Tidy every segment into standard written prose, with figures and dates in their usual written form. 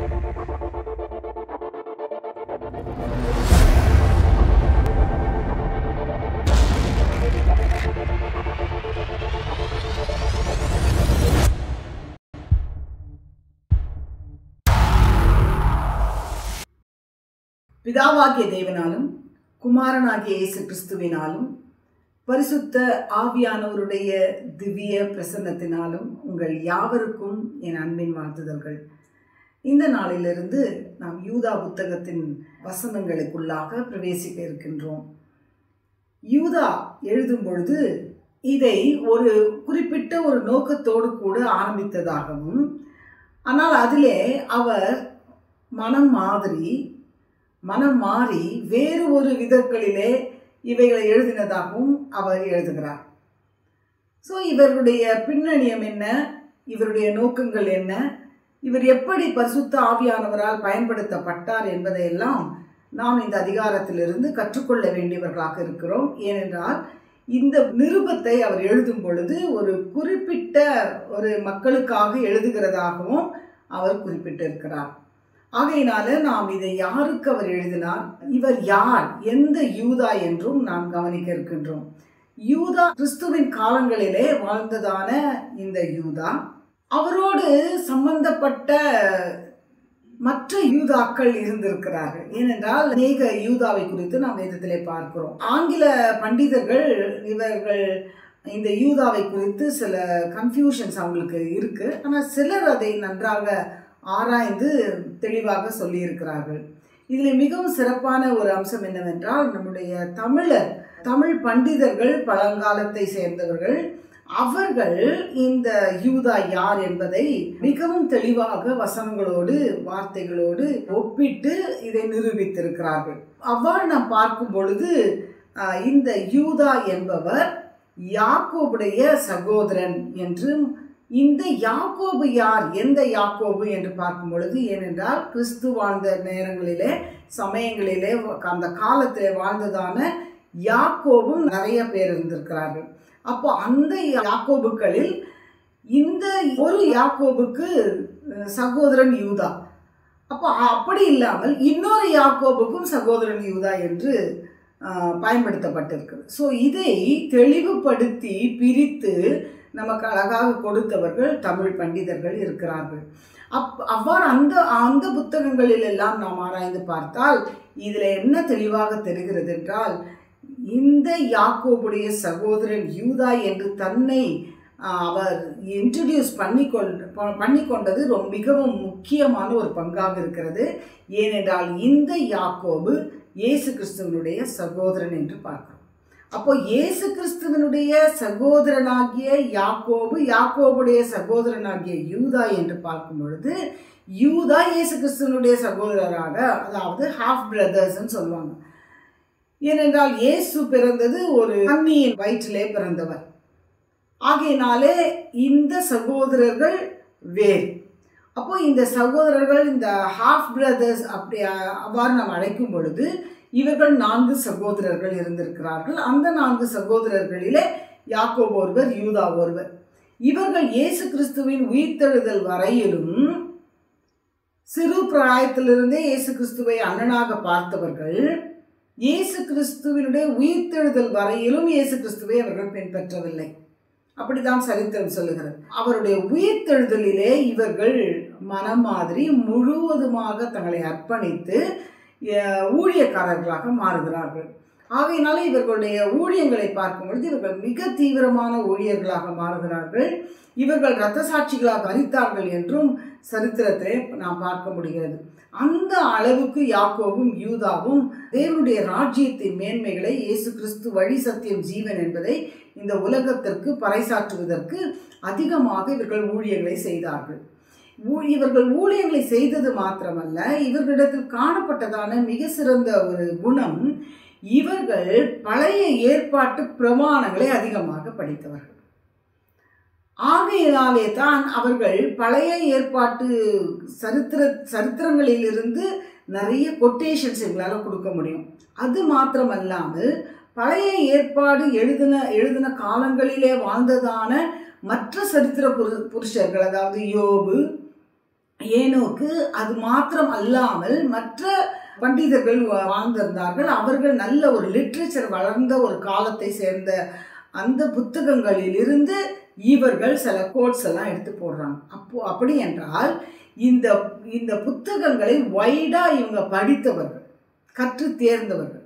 பிதாவாகிய தேவனாலும் குமாரனாகிய இயேசு கிறிஸ்துவினாலும் பரிசுத்த ஆவியானவருடைய திவ்ய பிரசன்னத்தினாலும் உங்கள் யாவருக்கும் என் அன்பின் வாழ்த்துதல்கள். இந்த நாளிலிருந்து நாம் யூதா புத்தகத்தின் வசனங்களுக்குள்ளாக பிரவேசிக்க இருக்கின்றோம். யூதா எழுதும் பொழுது இதை ஒரு குறிப்பிட்ட ஒரு நோக்கத்தோடு கூட ஆரம்பித்ததாகவும், ஆனால் அதிலே அவர் மனம் மாறி வேறு ஒரு விதங்களிலே இவைகளை எழுதினதாகவும் அவர் எழுதுகிறார். ஸோ இவருடைய பின்னணியம் என்ன, இவருடைய நோக்கங்கள் என்ன, இவர் எப்படி பரிசுத்த ஆவியானவரால் பயன்படுத்தப்பட்டார் என்பதையெல்லாம் நாம் இந்த அதிகாரத்திலிருந்து கற்றுக்கொள்ள வேண்டியவர்களாக இருக்கிறோம். ஏனென்றால் இந்த நிருபத்தை அவர் எழுதும் பொழுது ஒரு குறிப்பிட்ட ஒரு மக்களுக்காக எழுதுகிறதாகவும் அவர் குறிப்பிட்டிருக்கிறார். ஆகையினால நாம் இதை யாருக்கு அவர் எழுதினார், இவர் யார், எந்த யூதா என்றும் நாம் கவனிக்க இருக்கின்றோம். யூதா கிறிஸ்துவின் காலங்களிலே வாழ்ந்ததான இந்த யூதா, அவரோடு சம்பந்தப்பட்ட மற்ற யூதாக்கள் இருந்திருக்கிறார்கள். ஏனென்றால் அநேக யூதாவை குறித்து நாம் வேதத்திலே பார்க்கிறோம். ஆங்கில பண்டிதர்கள் இவர்கள் இந்த யூதாவை குறித்து சில கன்ஃபியூஷன்ஸ் அவங்களுக்கு இருக்கு. ஆனால் சிலர் அதை நன்றாக ஆராய்ந்து தெளிவாக சொல்லியிருக்கிறார்கள். இதில் மிகவும் சிறப்பான ஒரு அம்சம் என்னவென்றால், நம்முடைய தமிழ் பண்டிதர்கள், பழங்காலத்தை சேர்ந்தவர்கள், அவர்கள் இந்த யூதா யார் என்பதை மிகவும் தெளிவாக வசனங்களோடு வார்த்தைகளோடு ஒப்பிட்டு இதை நிரூபித்திருக்கிறார்கள். அவ்வாறு நாம் பார்க்கும் பொழுது இந்த யூதா என்பவர் யாக்கோபுடைய சகோதரன் என்றும், இந்த யாக்கோபு யார், எந்த யாக்கோபு என்று பார்க்கும் பொழுது, ஏனென்றால் கிறிஸ்து வாழ்ந்த நேரங்களிலே சமயங்களிலே அந்த காலத்திலே வாழ்ந்ததான யாக்கோபும் நிறைய பேர் இருந்திருக்கிறார்கள். அப்போ அந்த யாக்கோபுக்களில் இந்த ஒரு யாக்கோபுக்கு சகோதரன் யூதா, அப்போ அப்படி இல்லாமல் இன்னொரு யாக்கோபுக்கும் சகோதரன் யூதா என்று பயன்படுத்தப்பட்டிருக்கு. ஸோ இதை தெளிவுபடுத்தி பிரித்து நமக்கு அழகாக கொடுத்தவர்கள் தமிழ் பண்டிதர்கள் இருக்கிறார்கள். அவ்வாறு அந்த புத்தகங்களில் எல்லாம் நாம் ஆராய்ந்து பார்த்தால் இதில் என்ன தெளிவாக தெரிகிறது என்றால், இந்த யாக்கோபுடைய சகோதரன் யூதா என்று தன்னை அவர் இன்ட்ரடியூஸ் பண்ணிக்கொண்டது மிகவும் முக்கியமான ஒரு பங்காக இருக்கிறது. ஏனென்றால் இந்த யாக்கோபு இயேசு கிறிஸ்துவனுடைய சகோதரன் என்று பார்க்கிறோம். அப்போ இயேசு கிறிஸ்துவனுடைய சகோதரனாகிய யாக்கோபுடைய சகோதரனாகிய யூதா என்று பார்க்கும் பொழுது, யூதா இயேசு கிறிஸ்துவனுடைய சகோதரராக, அதாவது ஹாஃப் பிரதர்ஸ்ன்னு சொல்லுவாங்க. ஏனென்றால் இயேசு பிறந்தது ஒரு கன்னியின் வயிற்றிலே பிறந்தவர். ஆகையினாலே இந்த சகோதரர்கள் வேறு. அப்போ இந்த சகோதரர்கள், இந்த ஹாஃப் பிரதர்ஸ் அப்படி அவ்வாறு நாம் அழைக்கும் பொழுது, இவர்கள் 4 சகோதரர்கள் இருந்திருக்கிறார்கள். அந்த 4 சகோதரர்களிலே யாக்கோபு ஒருவர், யூதா ஒருவர். இவர்கள் இயேசு கிறிஸ்துவின் உயிர்த்தெழுதல் வரையிலும் சிறு பிராயத்திலிருந்தே இயேசு கிறிஸ்துவை அண்ணனாக பார்த்தவர்கள். இயேசு கிறிஸ்துவினுடைய உயிர்த்தெழுதல் வரையிலும் இயேசு கிறிஸ்துவை அவர்கள் பின்பற்றவில்லை. அப்படித்தான் சரித்திரம் சொல்லுகிறது. அவருடைய உயிர்த்தெழுதலிலே இவர்கள் மனம் மாதிரி முழுவதுமாக தங்களை அர்ப்பணித்து ஊழியக்காரர்களாக மாறுகிறார்கள். ஆகையினால இவர்களுடைய ஊழியங்களை பார்க்கும் பொழுது இவர்கள் மிக தீவிரமான ஊழியர்களாக மாறுகிறார்கள். இவர்கள் இரத்த சாட்சிகளாக மரித்தார்கள் என்றும் சரித்திரத்தை நாம் பார்க்க முடிகிறது. அந்த அளவுக்கு யாக்கோபும் யூதாவும் தேவனுடைய ராஜ்யத்தின் மேன்மைகளை, இயேசு கிறிஸ்து வழி சத்தியம் ஜீவன் என்பதை இந்த உலகத்திற்கு பறைசாற்றுவதற்கு அதிகமாக இவர்கள் ஊழியர்களை செய்தார்கள். இவர்கள் ஊழியர்களை செய்தது மாத்திரமல்ல, இவர்களிடத்தில் காணப்பட்டதான மிக சிறந்த ஒரு குணம், இவர்கள் பழைய ஏற்பாட்டு பிரமாணங்களை அதிகமாக படித்தவர்கள். ஆகையினாலே தான் அவர்கள் பழைய ஏற்பாட்டு சரித்திரங்களிலிருந்து நிறைய கொட்டேஷன்ஸ் எங்களால் கொடுக்க முடியும். அது மாத்திரமல்லாமல் பழைய ஏற்பாடு எழுதின காலங்களிலே வாழ்ந்ததான மற்ற சரித்திர புருஷர்கள், அதாவது யோபு, ஏனோக்கு அது மாத்திரம் அல்லாமல் மற்ற பண்டிதர்கள் வாழ்ந்திருந்தார்கள். அவர்கள் நல்ல ஒரு லிட்ரேச்சர் வளர்ந்த ஒரு காலத்தை சேர்ந்த அந்த புத்தகங்களில் இருந்து இவர்கள் சில கோட்ஸ் எல்லாம் எடுத்து போடுறாங்க. அப்படி என்றால் இந்த இந்த புத்தகங்களை வைடா இவங்க படித்தவர்கள், கற்று தேர்ந்தவர்கள்.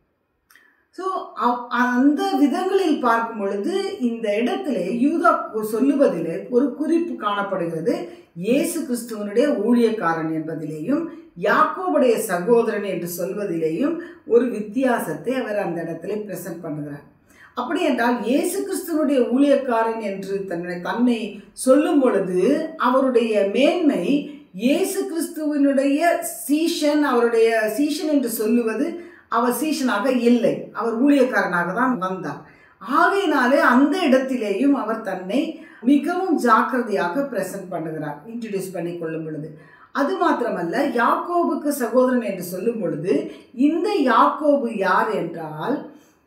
ஸோ அந்த விதங்களில் பார்க்கும் பொழுது இந்த இடத்துல யூதா சொல்லுவதிலே ஒரு குறிப்பு காணப்படுகிறது. இயேசு கிறிஸ்துவனுடைய ஊழியக்காரன் என்பதிலேயும் யாக்கோபுடைய சகோதரன் என்று சொல்வதிலேயும் ஒரு வித்தியாசத்தை அவர் அந்த இடத்துல பிரசன்ட் பண்ணுகிறார். அப்படி என்றால் இயேசு கிறிஸ்துவனுடைய ஊழியக்காரன் என்று தன்னை சொல்லும் பொழுது அவருடைய மேன்மை இயேசு கிறிஸ்துவனுடைய சீஷன், அவருடைய சீஷன் என்று சொல்லுவது அவர் சீஷனாக இல்லை, அவர் ஊழியக்காரனாக தான் வந்தார். ஆகையினாலே அந்த இடத்திலேயும் அவர் தன்னை மிகவும் ஜாக்கிரதையாக பிரசன்ட் பண்ணுகிறார், இன்ட்ரடியூஸ் பண்ணி கொள்ளும் பொழுது. அது மாத்திரமல்ல, யாக்கோபுக்கு சகோதரன் என்று சொல்லும் பொழுது இந்த யாக்கோபு யார் என்றால்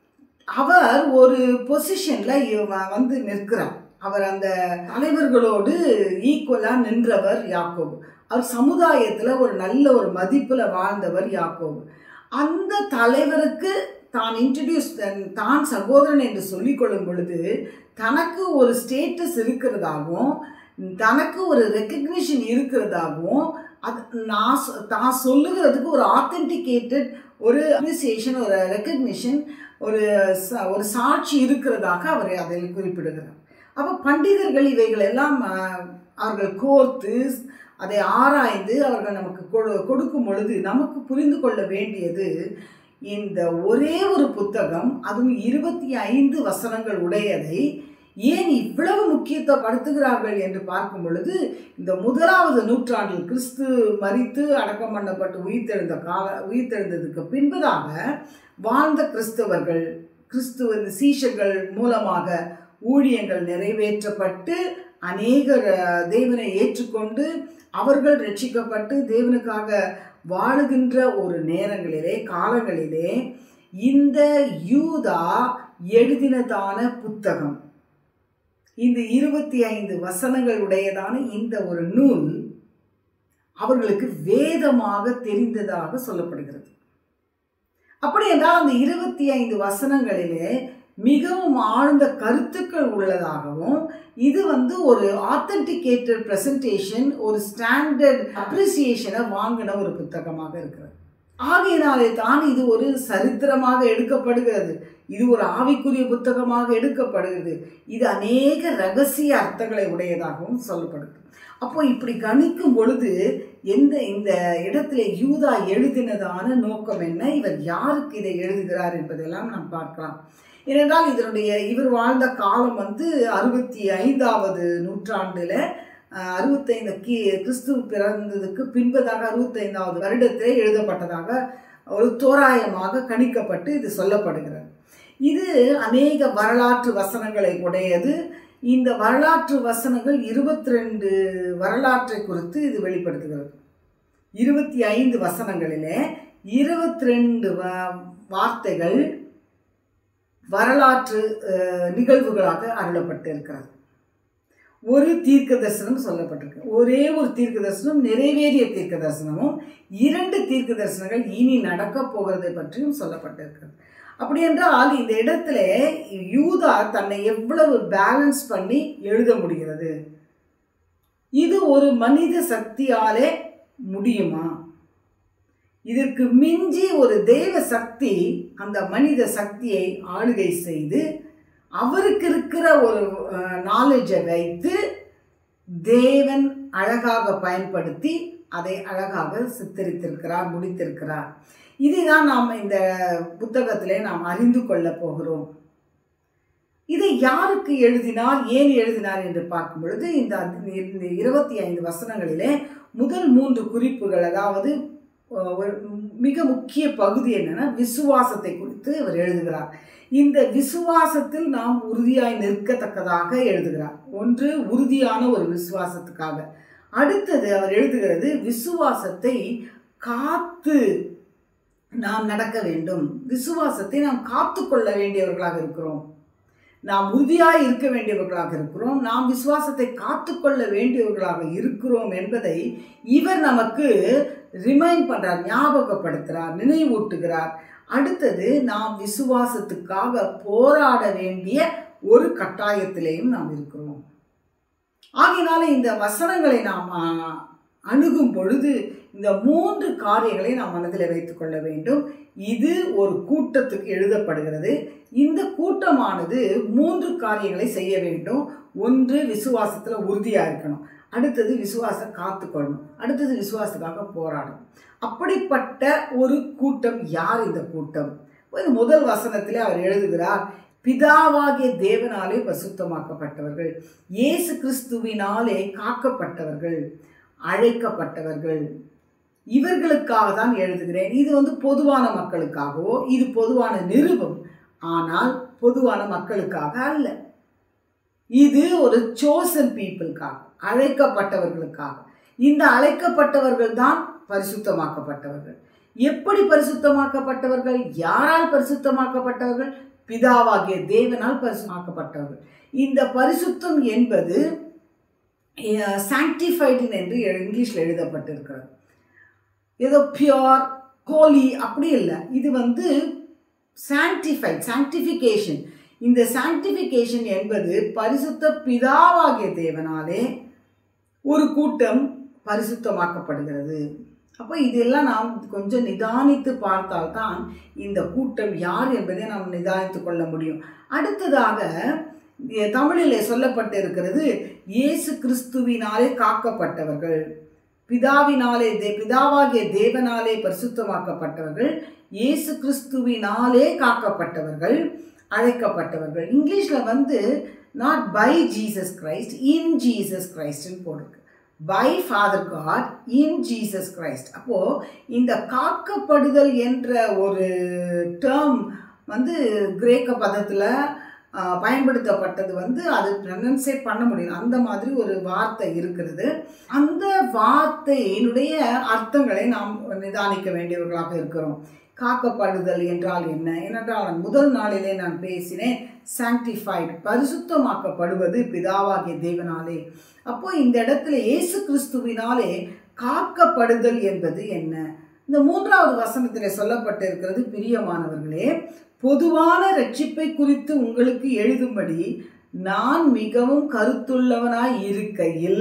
அவர் ஒரு பொசிஷனில் வந்து நிற்கிறார். அவர் அந்த தலைவர்களோடு ஈக்குவலாக நின்றவர் யாக்கோபு. அவர் சமுதாயத்தில் ஒரு நல்ல ஒரு மதிப்பில் வாழ்ந்தவர் யாக்கோபு. அந்த தலைவருக்கு தான் தான் சகோதரன் என்று சொல்லிக்கொள்ளும் பொழுது தனக்கு ஒரு ஸ்டேட்டஸ் இருக்கிறதாகவும் தனக்கு ஒரு ரெக்கக்னிஷன் இருக்கிறதாகவும் அது தான் சொல்லுகிறதுக்கு ஒரு ஆத்தென்டிகேட்டட் ஒரு அப்ரிசியேஷன், ஒரு ரெக்கக்னிஷன், ஒரு சாட்சி இருக்கிறதாக அவர் அதில் குறிப்பிடுகிறார். அப்போ பண்டிதர்கள் இவைகள் எல்லாம் அவர்கள் கோர்த்து அதை ஆராய்ந்து அவர்கள் நமக்கு கொடுக்கும் பொழுது நமக்கு புரிந்து கொள்ள வேண்டியது, இந்த ஒரே ஒரு புத்தகம், அதுவும் 25 வசனங்கள் உடையதை ஏன் இவ்வளவு முக்கியத்துவப்படுத்துகிறார்கள் என்று பார்க்கும் பொழுது, இந்த 1வது நூற்றாண்டில் கிறிஸ்து மரித்து அடக்கம் பண்ணப்பட்டு உயிர்த்தெழுந்ததுக்கு பின்பதாக வாழ்ந்த கிறிஸ்தவர்கள், கிறிஸ்துவின் சீஷர்கள் மூலமாக ஊழியங்கள் நிறைவேற்றப்பட்டு அநேகர் தேவனை ஏற்றுக்கொண்டு அவர்கள் ரட்சிக்கப்பட்டு தேவனுக்காக வாழுகின்ற ஒரு நேரங்களிலே, காலங்களிலே இந்த யூதா எழுதினதான புத்தகம், இந்த 25 வசனங்கள் உடையதான இந்த ஒரு நூல் அவர்களுக்கு வேதமாக தெரிந்ததாக சொல்லப்படுகிறது. அப்படி என்றால் அந்த 25 வசனங்களிலே மிகவும் ஆழ்ந்த கருத்துக்கள் உள்ளதாகவும், இது ஒரு ஆத்தென்டிகேட்டட் பிரசன்டேஷன், ஒரு ஸ்டாண்டர்ட் அப்ரிசியேஷனை வாங்கின ஒரு புத்தகமாக இருக்கிறது. ஆகையினாலே தான் இது ஒரு சரித்திரமாக எடுக்கப்படுகிறது, இது ஒரு ஆவிக்குரிய புத்தகமாக எடுக்கப்படுகிறது, இது அநேக ரகசிய அர்த்தங்களை உடையதாகவும் சொல்லப்படுது. அப்போ இப்படி கணிக்கும் பொழுது இந்த இடத்துல யூதா எழுதினதான நோக்கம் என்ன, இவர் யாருக்கு இதை எழுதுகிறார் என்பதெல்லாம் நாம் பார்க்கலாம். ஏனென்றால் இவர் வாழ்ந்த காலம் 65வது நூற்றாண்டில் 65 கிறிஸ்து பிறந்ததுக்கு பின்பதாக 65வது வருடத்தில் எழுதப்பட்டதாக ஒரு தோராயமாக கணிக்கப்பட்டு இது சொல்லப்படுகிறது. இது அநேக வரலாற்று வசனங்களை உடையது. இந்த வரலாற்று வசனங்கள் 22 வரலாற்றை குறித்து இது வெளிப்படுத்துகிறது. 25 வசனங்களிலே 22 வார்த்தைகள் வரலாற்று நிகழ்வுகளாக அருளப்பட்டு இருக்கிறது. ஒரு தீர்க்க தரிசனம் சொல்லப்பட்டிருக்கு, ஒரே ஒரு தீர்க்க தரிசனம் நிறைவேறிய தீர்க்க தரிசனமும் 2 தீர்க்க தரிசனங்கள் இனி நடக்க போகிறதை பற்றியும் சொல்லப்பட்டிருக்கிறது. அப்படி என்றால் இந்த இடத்துல யூதா தன்னை எவ்வளவு பேலன்ஸ் பண்ணி எழுத முடிகிறது, இது ஒரு மனித சக்தியாலே முடியுமா? இதற்கு மிஞ்சி ஒரு தெய்வ சக்தி அந்த மனித சக்தியை ஆளுகை செய்து அவருக்கு இருக்கிற ஒரு நாலேஜை வைத்து தேவன் அழகாக பயன்படுத்தி அதை அழகாக சித்தரித்திருக்கிறார், முடித்திருக்கிறார். இதுதான் நாம் இந்த புத்தகத்திலே நாம் அறிந்து கொள்ள போகிறோம். இதை யாருக்கு எழுதினார், ஏன் எழுதினார் என்று பார்க்கும் பொழுது இந்த 25 வசனங்களிலே முதல் 3 குறிப்புகள், அதாவது மிக முக்கிய பகுதி என்னன்னா விசுவாசத்தை குறித்து அவர் எழுதுகிறார். இந்த விசுவாசத்தில் நாம் உறுதியாய் நிற்கத்தக்கதாக எழுதுகிறார். ஒன்று, உறுதியான ஒரு விசுவாசத்துக்காக. அடுத்தது அவர் எழுதுகிறது விசுவாசத்தை காத்து நாம் நடக்க வேண்டும், விசுவாசத்தை நாம் காத்து கொள்ள வேண்டியவர்களாக இருக்கிறோம். நாம் உறுதியாய் இருக்க வேண்டியவர்களாக இருக்கிறோம், நாம் விசுவாசத்தை காத்துக்கொள்ள வேண்டியவர்களாக இருக்கிறோம் என்பதை இவர் நமக்கு ரிமைண்ட் பண்றார், ஞாபகப்படுத்துகிறார், நினைவூட்டுகிறார். அடுத்தது, நாம் விசுவாசத்துக்காக போராட வேண்டிய ஒரு கட்டாயத்திலேயும் நாம் இருக்கிறோம். ஆகையினால இந்த வசனங்களை நாம் அணுகும் பொழுது இந்த 3 காரியங்களை நாம் மனதில் வைத்துக் கொள்ள வேண்டும். இது ஒரு கூட்டத்துக்கு எழுதப்படுகிறது. இந்த கூட்டமானது 3 காரியங்களை செய்ய வேண்டும். ஒன்று, விசுவாசத்தில் உறுதியாக இருக்கணும். அடுத்தது, விசுவாசம் காத்துக்கொள்ளணும். அடுத்தது, விசுவாசத்துக்காக போராடணும். அப்படிப்பட்ட ஒரு கூட்டம் யார் இந்த கூட்டம்? முதல் வசனத்திலே அவர் எழுதுகிறார், பிதாவாகிய தேவனாலே பரிசுத்தமாக்கப்பட்டவர்கள், இயேசு கிறிஸ்துவினாலே காக்கப்பட்டவர்கள், அழைக்கப்பட்டவர்கள், இவர்களுக்காக தான் எழுதுகிறேன். இது பொதுவான மக்களுக்காகவோ, இது பொதுவான நிருபம், ஆனால் பொதுவான மக்களுக்காக அல்ல. இது ஒரு chosen peopleக்காக, அழைக்கப்பட்டவர்களுக்காக. இந்த அழைக்கப்பட்டவர்கள் தான் பரிசுத்தமாக்கப்பட்டவர்கள். எப்படி பரிசுத்தமாக்கப்பட்டவர்கள்? யாரால் பரிசுத்தமாக்கப்பட்டவர்கள்? பிதாவாகிய தேவனால் பரிசுத்தமாக்கப்பட்டவர்கள். இந்த பரிசுத்தம் என்பது sanctified என்று இங்கிலீஷில் எழுதப்பட்டிருக்கிறது. ஏதோ பியூர், ஹோலி அப்படி இல்லை. இது sanctified, sanctification. இந்த sanctification என்பது பரிசுத்த பிதாவாகிய தேவனாலே ஒரு கூட்டம் பரிசுத்தமாக்கப்படுகிறது. அப்போ இதெல்லாம் நாம் கொஞ்சம் நிதானித்து பார்த்தால்தான் இந்த கூட்டம் யார் என்பதை நாம் நிதானித்து கொள்ள முடியும். அடுத்ததாக தமிழிலே சொல்லப்பட்டிருக்கிறது, இயேசு கிறிஸ்துவினாலே காக்கப்பட்டவர்கள், பிதாவாகிய தேவனாலே பரிசுத்தமாக்கப்பட்டவர்கள், இயேசு கிறிஸ்துவினாலே காக்கப்பட்டவர்கள், அழைக்கப்பட்டவர்கள். இங்கிலீஷில் not by Jesus Christ, in Jesus கிரைஸ்ட்னு போட்டிருக்கு. By father God, in Jesus Christ. அப்போது இந்த காக்கப்படுதல் என்ற ஒரு டேர்ம் கிரேக்க பதத்தில் பயன்படுத்தப்பட்டது. அது ப்ரனன்சேட் பண்ண முடியும், அந்த மாதிரி ஒரு வார்த்தை இருக்கிறது. அந்த வார்த்தையினுடைய அர்த்தங்களை நாம் நிதானிக்க வேண்டியவர்களாக இருக்கிறோம். காக்கப்படுதல் என்றால் என்ன? ஏனென்றால் முதல் நாளிலே நான் பேசினேன், சாங்டிஃபைடு, பரிசுத்தமாக்கப்படுவது பிதாவாகிய தேவனாலே. அப்போ இந்த இடத்துல இயேசு கிறிஸ்துவினாலே காக்கப்படுதல் என்பது என்ன? இந்த 3வது வசனத்திலே சொல்லப்பட்டிருக்கிறது, பிரியமானவர்களே, பொதுவான ரட்சிப்பை குறித்து உங்களுக்கு எழுதும்படி நான் மிகவும் கருத்துள்ளவனாய் இருக்கையில்.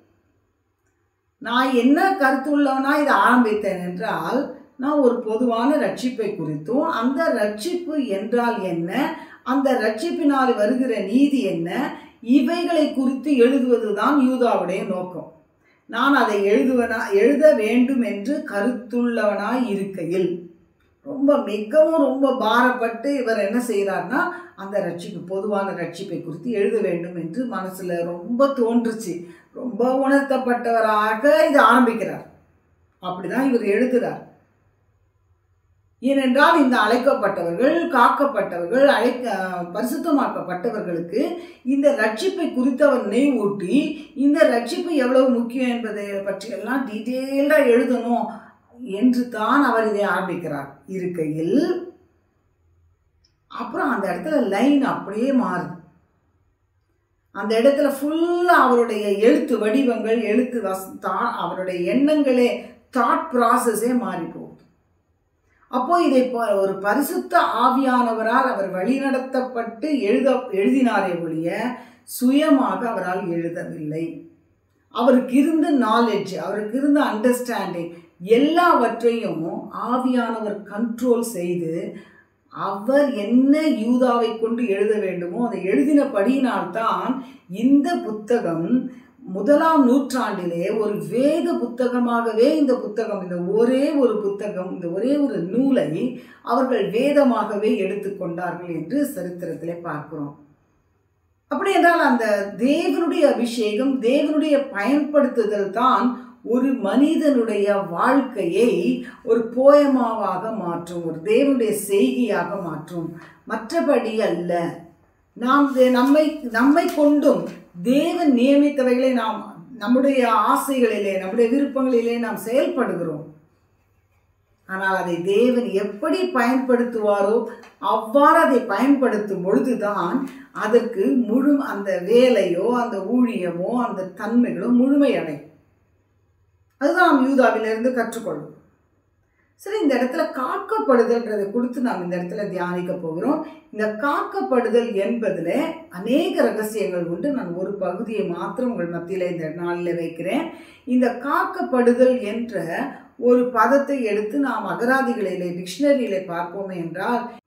நான் என்ன கருத்துள்ளவனாய் இதை ஆரம்பித்தேன் என்றால், நான் ஒரு பொதுவான ரட்சிப்பை குறித்தும், அந்த ரட்சிப்பு என்றால் என்ன, அந்த ரட்சிப்பினால் வருகிற நீதி என்ன, இவைகளை குறித்து எழுதுவது தான் யூதாவுடைய நோக்கம். நான் அதை எழுத வேண்டும் என்று கருத்துள்ளவனாய் இருக்கையில். மிகவும் பாரப்பட்டு இவர் என்ன செய்கிறார்னா, அந்த ரட்சிப்பு, பொதுவான ரட்சிப்பை குறித்து எழுத வேண்டும் என்று மனசில் ரொம்ப தோன்றுச்சு. ரொம்ப உணர்த்தப்பட்டவராக இது ஆரம்பிக்கிறார். அப்படிதான் இவர் எழுதுகிறார். ஏனென்றால் இந்த அழைக்கப்பட்டவர்கள், காக்கப்பட்டவர்கள், பரிசுத்தமாக்கப்பட்டவர்களுக்கு இந்த ரட்சிப்பை குறித்து அவர் நினைவூட்டி, இந்த ரட்சிப்பு எவ்வளவு முக்கியம் என்பதை பற்றியெல்லாம் டீட்டெயிலாக எழுதணும் என்று தான் அவர் இதை ஆரம்பிக்கிறார் இருக்கையில். அப்புறம் அந்த இடத்துல லைன் அப்படியே மாறுது. அந்த இடத்துல ஃபுல்லாக அவருடைய எழுத்து வடிவங்கள், அவருடைய எண்ணங்களே, தாட் ப்ராசஸே மாறி போகுது. அப்போ இதை ஒரு பரிசுத்த ஆவியானவரால் அவர் வழிநடத்தப்பட்டு எழுதினாரே ஒழிய சுயமாக அவரால் எழுதவில்லை. அவருக்கு இருந்த நாலேஜ், அவருக்கு இருந்த அண்டர்ஸ்டாண்டிங் எல்லாவற்றையும் ஆவியானவர் கண்ட்ரோல் செய்து, அவர் என்ன யூதாவை கொண்டு எழுத வேண்டுமோ அதை எழுதினபடியினால்தான் இந்த புத்தகம் 1ஆம் நூற்றாண்டிலே ஒரு வேத புத்தகமாகவே இந்த ஒரே ஒரு புத்தகம், இந்த ஒரே ஒரு நூலை அவர்கள் வேதமாகவே எடுத்துக்கொண்டார்கள் என்று சரித்திரத்திலே பார்க்கிறோம். அப்படி என்றால் அந்த தேவனுடைய அபிஷேகம், தேவனுடைய பயன்படுத்துதல் தான் ஒரு மனிதனுடைய வாழ்க்கையை ஒரு போயமாவாக மாற்றும், ஒரு தேவனுடைய செய்கையாக மாற்றும். மற்றபடி அல்ல. நம்மை கொண்டும் தேவன் நியமித்தவைகளை நாம் நம்முடைய ஆசைகளிலே, நம்முடைய விருப்பங்களிலே நாம் செயல்படுகிறோம். ஆனால் அதை தேவன் எப்படி பயன்படுத்துவாரோ அவ்வாறு அதை பயன்படுத்தும் பொழுதுதான் அதற்கு அந்த வேலையோ அந்த ஊழியமோ அந்த தன்மைகளோ முழுமையடையும். அதுதான் நாம் யூதாவிலிருந்து கற்றுக்கொள்ளும். சரி, இந்த இடத்துல காக்கப்படுதல்ன்றதை குறித்து நாம் இந்த இடத்துல தியானிக்க போகிறோம். இந்த காக்கப்படுதல் என்பதில் அநேக ரகசியங்கள் உண்டு. நான் ஒரு பகுதியை மாத்திரம் உங்கள் மத்தியில் இந்த நாளில் வைக்கிறேன். இந்த காக்கப்படுதல் என்ற ஒரு பதத்தை எடுத்து நாம் அகராதிகளிலே டிக்ஷனரியிலே பார்ப்போமே என்றால்